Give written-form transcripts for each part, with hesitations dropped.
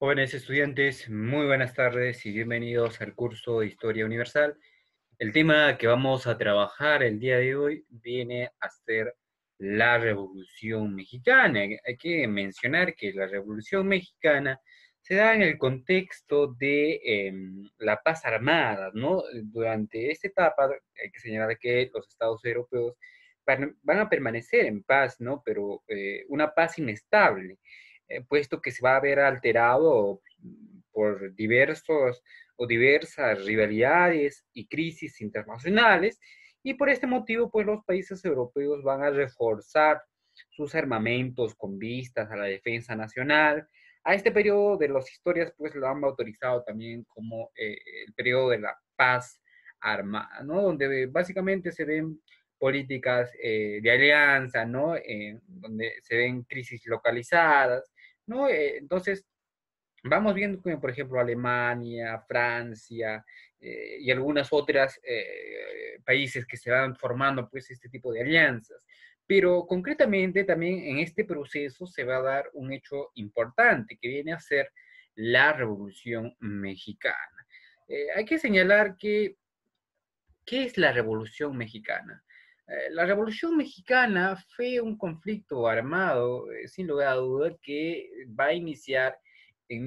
Jóvenes estudiantes, muy buenas tardes y bienvenidos al curso de Historia Universal. El tema que vamos a trabajar el día de hoy viene a ser la Revolución Mexicana. Hay que mencionar que la Revolución Mexicana se da en el contexto de la paz armada, ¿no? Durante esta etapa hay que señalar que los estados europeos van a permanecer en paz, ¿no? Pero una paz inestable, puesto que se va a ver alterado por diversos o diversas rivalidades y crisis internacionales, y por este motivo, pues los países europeos van a reforzar sus armamentos con vistas a la defensa nacional. A este periodo de las historias, pues lo han autorizado también como el periodo de la paz armada, ¿no? Donde básicamente se ven políticas de alianza, ¿no? Donde se ven crisis localizadas, ¿no? Entonces, vamos viendo como, por ejemplo, Alemania, Francia y algunas otras países que se van formando pues este tipo de alianzas. Pero concretamente también en este proceso se va a dar un hecho importante que viene a ser la Revolución Mexicana. Hay que señalar que, ¿qué es la Revolución Mexicana? La Revolución Mexicana fue un conflicto armado, sin lugar a duda, que va a iniciar en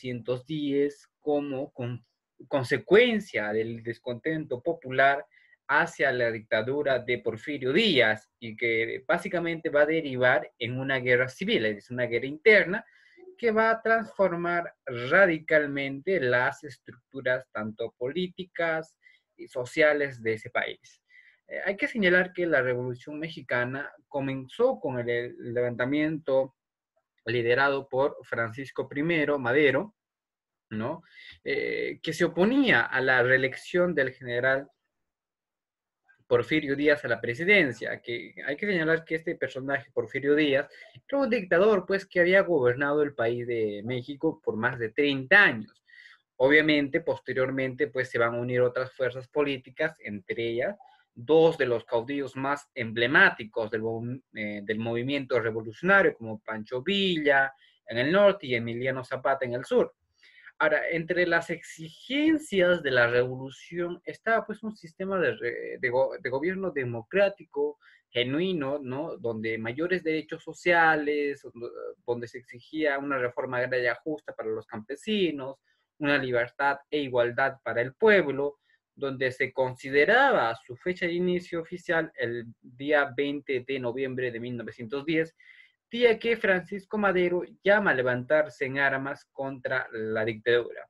1910 como consecuencia del descontento popular hacia la dictadura de Porfirio Díaz y que básicamente va a derivar en una guerra civil, es una guerra interna que va a transformar radicalmente las estructuras tanto políticas y sociales de ese país. Hay que señalar que la Revolución Mexicana comenzó con el levantamiento liderado por Francisco I. Madero, ¿no? Que se oponía a la reelección del general Porfirio Díaz a la presidencia, que hay que señalar que este personaje, Porfirio Díaz, era un dictador, pues, que había gobernado el país de México por más de 30 años. Obviamente, posteriormente, pues, se van a unir otras fuerzas políticas, entre ellas, dos de los caudillos más emblemáticos del movimiento revolucionario, como Pancho Villa en el norte y Emiliano Zapata en el sur. Ahora, entre las exigencias de la revolución estaba pues un sistema de gobierno democrático, genuino, ¿no? Donde mayores derechos sociales, donde se exigía una reforma agraria justa para los campesinos, una libertad e igualdad para el pueblo, donde se consideraba su fecha de inicio oficial el día 20 de noviembre de 1910, día que Francisco Madero llama a levantarse en armas contra la dictadura.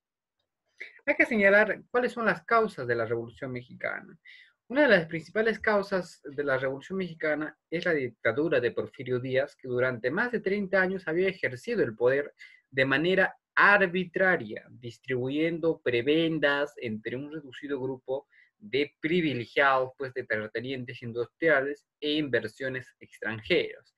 Hay que señalar cuáles son las causas de la Revolución Mexicana. Una de las principales causas de la Revolución Mexicana es la dictadura de Porfirio Díaz, que durante más de 30 años había ejercido el poder de manera arbitraria, distribuyendo prebendas entre un reducido grupo de privilegiados, pues de terratenientes industriales e inversiones extranjeras.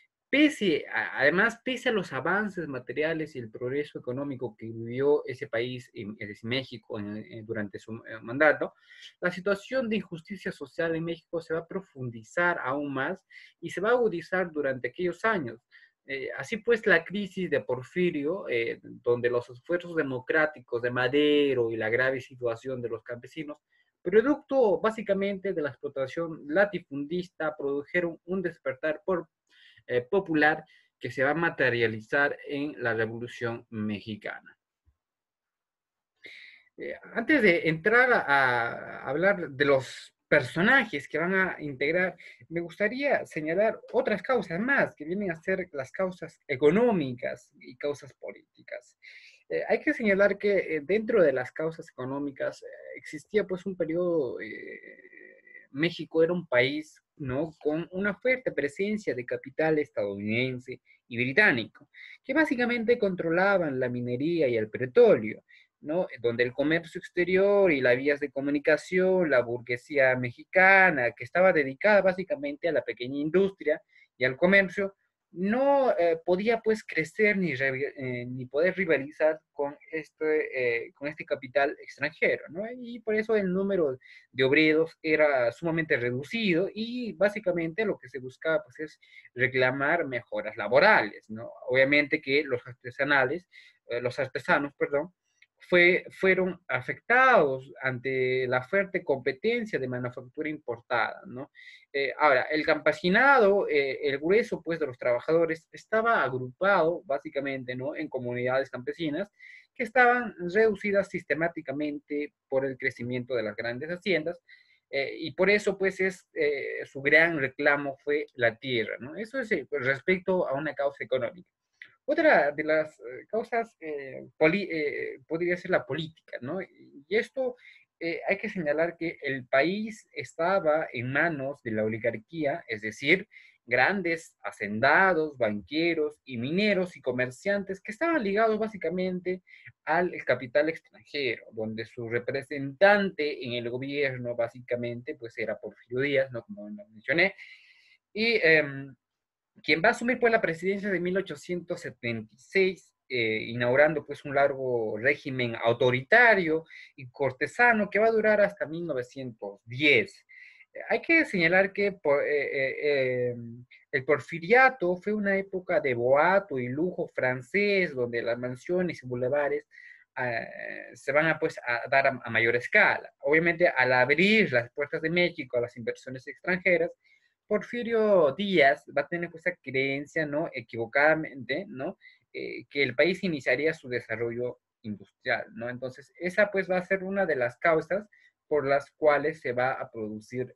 Pese a los avances materiales y el progreso económico que vivió ese país, es México, durante su mandato, la situación de injusticia social en México se va a profundizar aún más y se va a agudizar durante aquellos años. Así pues, la crisis de Porfirio, donde los esfuerzos democráticos de Madero y la grave situación de los campesinos, producto básicamente de la explotación latifundista, produjeron un despertar popular que se va a materializar en la Revolución Mexicana. Antes de entrar a hablar de los personajes que van a integrar, me gustaría señalar otras causas más que vienen a ser las causas económicas y causas políticas. Hay que señalar que dentro de las causas económicas existía pues un periodo, México era un país, ¿no? Con una fuerte presencia de capital estadounidense y británico, que básicamente controlaban la minería y el petróleo, ¿no? Donde el comercio exterior y las vías de comunicación, la burguesía mexicana, que estaba dedicada básicamente a la pequeña industria y al comercio, no podía pues crecer ni poder rivalizar con este capital extranjero, ¿no? Y por eso el número de obreros era sumamente reducido y básicamente lo que se buscaba pues es reclamar mejoras laborales, ¿no? Obviamente que los artesanales los artesanos, perdón, fueron afectados ante la fuerte competencia de manufactura importada, ¿no? Ahora, el campesinado, el grueso, pues, de los trabajadores estaba agrupado, básicamente, ¿no?, en comunidades campesinas que estaban reducidas sistemáticamente por el crecimiento de las grandes haciendas, y por eso, pues, su gran reclamo fue la tierra, ¿no? Eso es respecto a una causa económica. Otra de las causas podría ser la política, ¿no? Y esto hay que señalar que el país estaba en manos de la oligarquía, es decir, grandes hacendados, banqueros y mineros y comerciantes que estaban ligados básicamente al capital extranjero, donde su representante en el gobierno básicamente pues era Porfirio Díaz, ¿no? Como lo mencioné, y quien va a asumir pues la presidencia de 1876, inaugurando pues un largo régimen autoritario y cortesano que va a durar hasta 1910. Hay que señalar que el porfiriato fue una época de boato y lujo francés, donde las mansiones y bulevares se van a, pues, a dar a mayor escala. Obviamente, al abrir las puertas de México a las inversiones extranjeras, Porfirio Díaz va a tener esa creencia, ¿no? Equivocadamente, ¿no? Que el país iniciaría su desarrollo industrial, ¿no? Entonces, esa pues va a ser una de las causas por las cuales se va a producir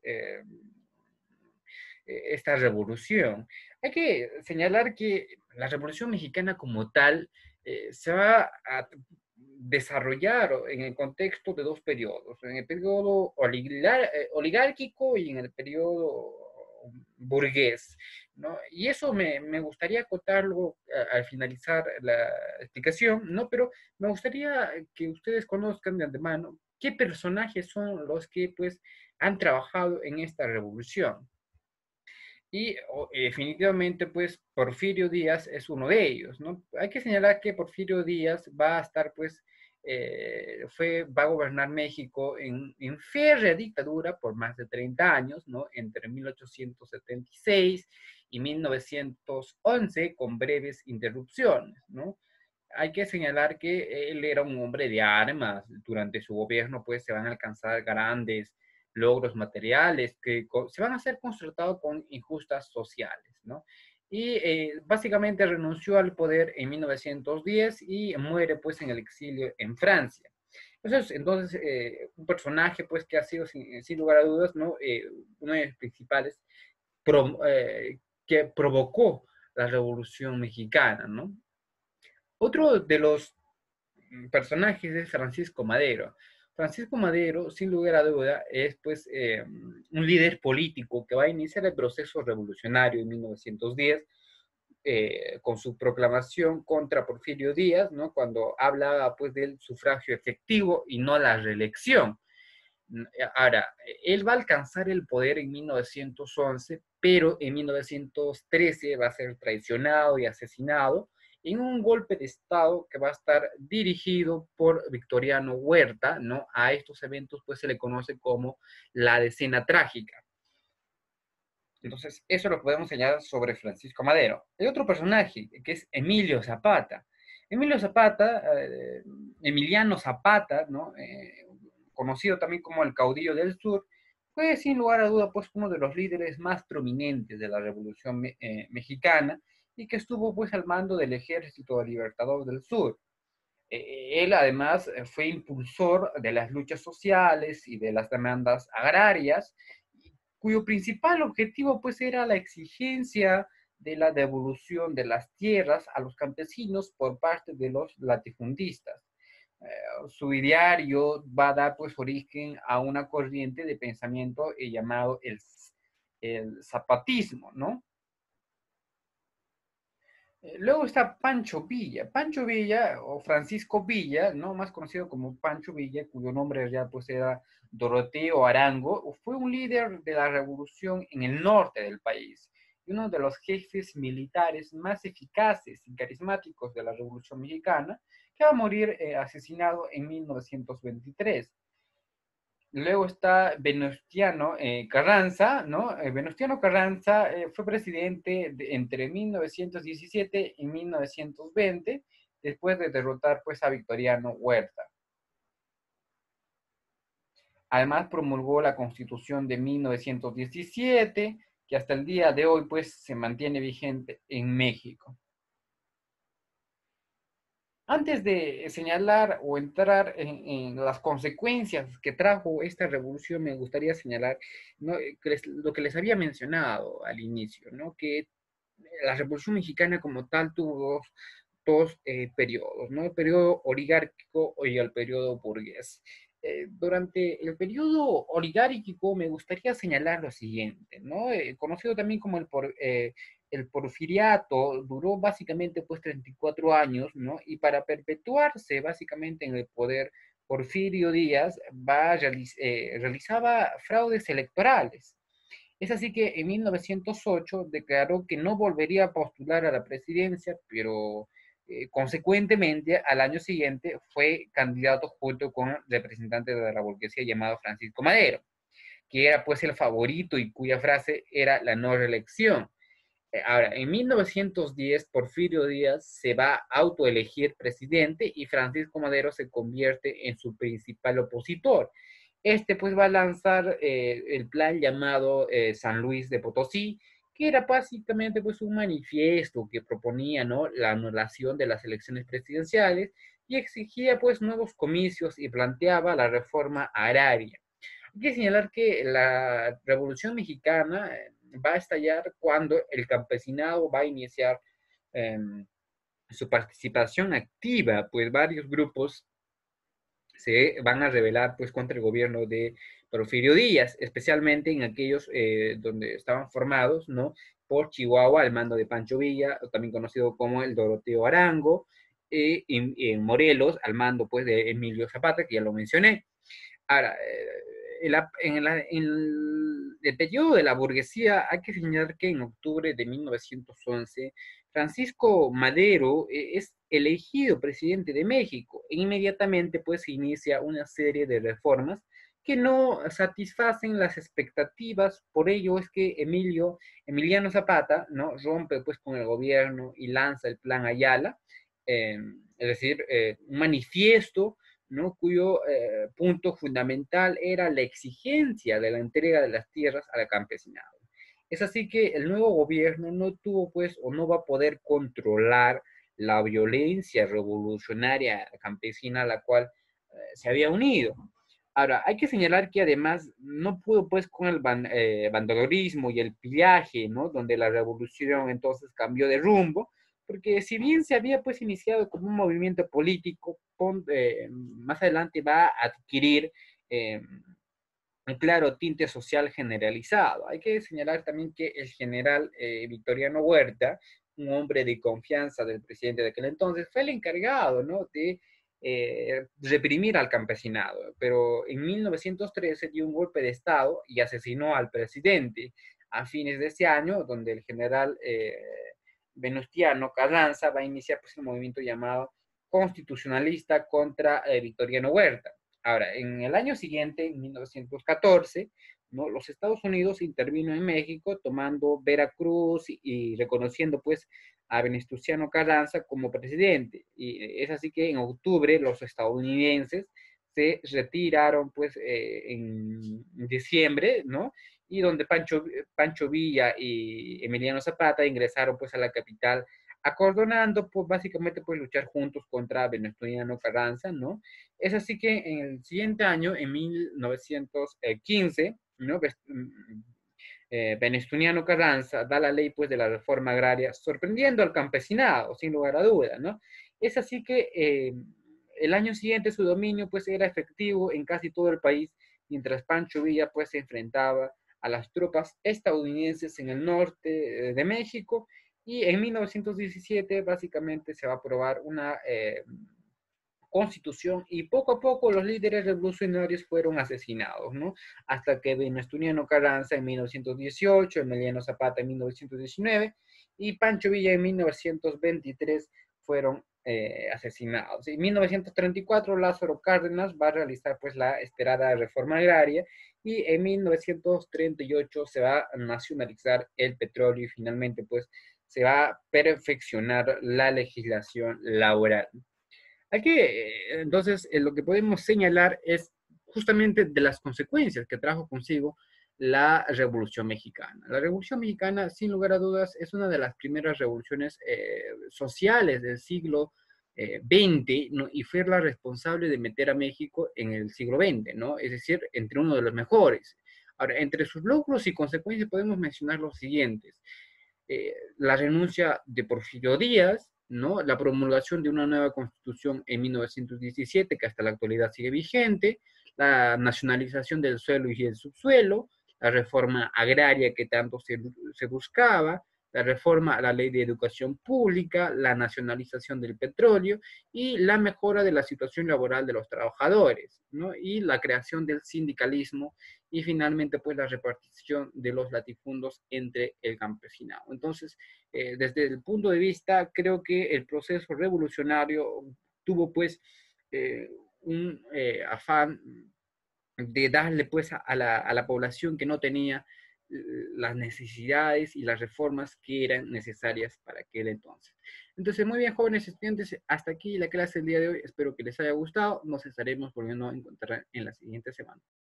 esta revolución. Hay que señalar que la Revolución Mexicana como tal se va a desarrollar en el contexto de dos periodos, en el periodo oligárquico y en el periodo burgués, ¿no? Y eso me gustaría acotarlo al finalizar la explicación, ¿no? Pero me gustaría que ustedes conozcan de antemano qué personajes son los que, pues, han trabajado en esta revolución. Y definitivamente, pues, Porfirio Díaz es uno de ellos, ¿no? Hay que señalar que Porfirio Díaz va a estar, pues, va a gobernar México en férrea dictadura por más de 30 años, ¿no? Entre 1876 y 1911, con breves interrupciones, ¿no? Hay que señalar que él era un hombre de armas. Durante su gobierno, pues, se van a alcanzar grandes logros materiales que se van a ser constatados con injustas sociales, ¿no? Y básicamente renunció al poder en 1910 y muere, pues, en el exilio en Francia. Entonces, un personaje, pues, que ha sido, sin lugar a dudas, ¿no? Uno de los principales que provocó la Revolución Mexicana, ¿no? Otro de los personajes es Francisco Madero. Francisco Madero, sin lugar a duda, es pues un líder político que va a iniciar el proceso revolucionario en 1910 con su proclamación contra Porfirio Díaz, ¿no? Cuando hablaba pues del sufragio efectivo y no la reelección. Ahora, él va a alcanzar el poder en 1911, pero en 1913 va a ser traicionado y asesinado en un golpe de Estado que va a estar dirigido por Victoriano Huerta, ¿no? A estos eventos pues se le conoce como la Decena Trágica. Entonces, eso lo podemos señalar sobre Francisco Madero. Hay otro personaje, que es Emilio Zapata. Emilio Zapata, Emiliano Zapata, ¿no? Conocido también como el caudillo del sur, fue sin lugar a duda pues uno de los líderes más prominentes de la Revolución Mexicana y que estuvo pues al mando del Ejército Libertador del Sur. Él además fue impulsor de las luchas sociales y de las demandas agrarias, cuyo principal objetivo pues era la exigencia de la devolución de las tierras a los campesinos por parte de los latifundistas. Su ideario va a dar pues origen a una corriente de pensamiento llamado el zapatismo, ¿no? Luego está Pancho Villa. Pancho Villa, o Francisco Villa, ¿no? Más conocido como Pancho Villa, cuyo nombre ya pues era Doroteo Arango, fue un líder de la revolución en el norte del país y uno de los jefes militares más eficaces y carismáticos de la Revolución Mexicana, que va a morir asesinado en 1923. Luego está Venustiano Carranza, ¿no? Venustiano Carranza fue presidente entre 1917 y 1920 después de derrotar pues a Victoriano Huerta. Además promulgó la Constitución de 1917, que hasta el día de hoy pues se mantiene vigente en México. Antes de señalar o entrar en las consecuencias que trajo esta revolución, me gustaría señalar, ¿no?, lo que les había mencionado al inicio, ¿no?, que la Revolución Mexicana como tal tuvo dos periodos, ¿no? El periodo oligárquico y el periodo burgués. Durante el periodo oligárquico me gustaría señalar lo siguiente, ¿no? Conocido también como el porfiriato, duró básicamente pues 34 años, ¿no? Y para perpetuarse básicamente en el poder, Porfirio Díaz realizaba fraudes electorales. Es así que en 1908 declaró que no volvería a postular a la presidencia, pero consecuentemente al año siguiente fue candidato junto con el representante de la burguesía llamado Francisco Madero, que era pues el favorito y cuya frase era la no reelección. Ahora, en 1910, Porfirio Díaz se va a autoelegir presidente y Francisco Madero se convierte en su principal opositor. Este pues va a lanzar el plan llamado San Luis de Potosí, que era básicamente pues un manifiesto que proponía, ¿no?, la anulación de las elecciones presidenciales y exigía pues nuevos comicios y planteaba la reforma agraria. Hay que señalar que la Revolución Mexicana va a estallar cuando el campesinado va a iniciar eh, su participación activa, pues varios grupos se van a rebelar pues contra el gobierno de Porfirio Díaz, especialmente en aquellos donde estaban formados, ¿no?, por Chihuahua al mando de Pancho Villa, también conocido como el Doroteo Arango, y en Morelos al mando pues de Emilio Zapata, que ya lo mencioné. Ahora, en el periodo de la burguesía hay que señalar que en octubre de 1911 Francisco Madero es elegido presidente de México e inmediatamente pues se inicia una serie de reformas que no satisfacen las expectativas. Por ello es que Emiliano Zapata, ¿no?, rompe pues con el gobierno y lanza el Plan Ayala, eh, es decir, un manifiesto, ¿no?, cuyo punto fundamental era la exigencia de la entrega de las tierras al campesinado. Es así que el nuevo gobierno no tuvo, pues, o no va a poder controlar la violencia revolucionaria campesina a la cual se había unido. Ahora, hay que señalar que además no pudo, pues, con el vandadorismo y el pillaje, ¿no?, donde la revolución entonces cambió de rumbo, porque si bien se había pues iniciado como un movimiento político, más adelante va a adquirir un claro tinte social generalizado. Hay que señalar también que el general Victoriano Huerta, un hombre de confianza del presidente de aquel entonces, fue el encargado, ¿no?, de reprimir al campesinado, pero en 1913 dio un golpe de Estado y asesinó al presidente a fines de ese año, donde el general Venustiano Carranza va a iniciar pues, un movimiento llamado constitucionalista contra Victoriano Huerta. Ahora, en el año siguiente, en 1914, ¿no?, los Estados Unidos intervino en México tomando Veracruz y reconociendo pues a Venustiano Carranza como presidente. Y es así que en octubre los estadounidenses se retiraron pues en diciembre, ¿no?, y donde Pancho Villa y Emiliano Zapata ingresaron pues a la capital, acordonando pues básicamente pues luchar juntos contra Venustiano Carranza, ¿no? Es así que en el siguiente año, en 1915, ¿no?, Venustiano Carranza da la ley pues de la reforma agraria, sorprendiendo al campesinado, sin lugar a duda, ¿no? Es así que el año siguiente su dominio pues era efectivo en casi todo el país, mientras Pancho Villa pues se enfrentaba a las tropas estadounidenses en el norte de México, y en 1917 básicamente se va a aprobar una constitución y poco a poco los líderes revolucionarios fueron asesinados, ¿no? Hasta que Venustiano Carranza en 1918, Emiliano Zapata en 1919 y Pancho Villa en 1923 fueron asesinados. En 1934 Lázaro Cárdenas va a realizar pues la esperada reforma agraria y en 1938 se va a nacionalizar el petróleo y finalmente pues se va a perfeccionar la legislación laboral. Aquí, entonces, lo que podemos señalar es justamente de las consecuencias que trajo consigo la Revolución Mexicana. La Revolución Mexicana, sin lugar a dudas, es una de las primeras revoluciones sociales del siglo XX, ¿no? Y fue la responsable de meter a México en el siglo XX, ¿no? Es decir, entre uno de los mejores. Ahora, entre sus logros y consecuencias podemos mencionar los siguientes. La renuncia de Porfirio Díaz, ¿no? La promulgación de una nueva constitución en 1917, que hasta la actualidad sigue vigente, la nacionalización del suelo y el subsuelo, la reforma agraria que tanto se buscaba, la reforma a la ley de educación pública, la nacionalización del petróleo y la mejora de la situación laboral de los trabajadores, ¿no? Y la creación del sindicalismo y finalmente pues la repartición de los latifundos entre el campesinado. Entonces, desde el punto de vista, creo que el proceso revolucionario tuvo pues un afán de darle pues a la población que no tenía las necesidades y las reformas que eran necesarias para aquel entonces. Entonces, muy bien, jóvenes estudiantes, hasta aquí la clase del día de hoy. Espero que les haya gustado. Nos estaremos volviendo a encontrar en la siguiente semana.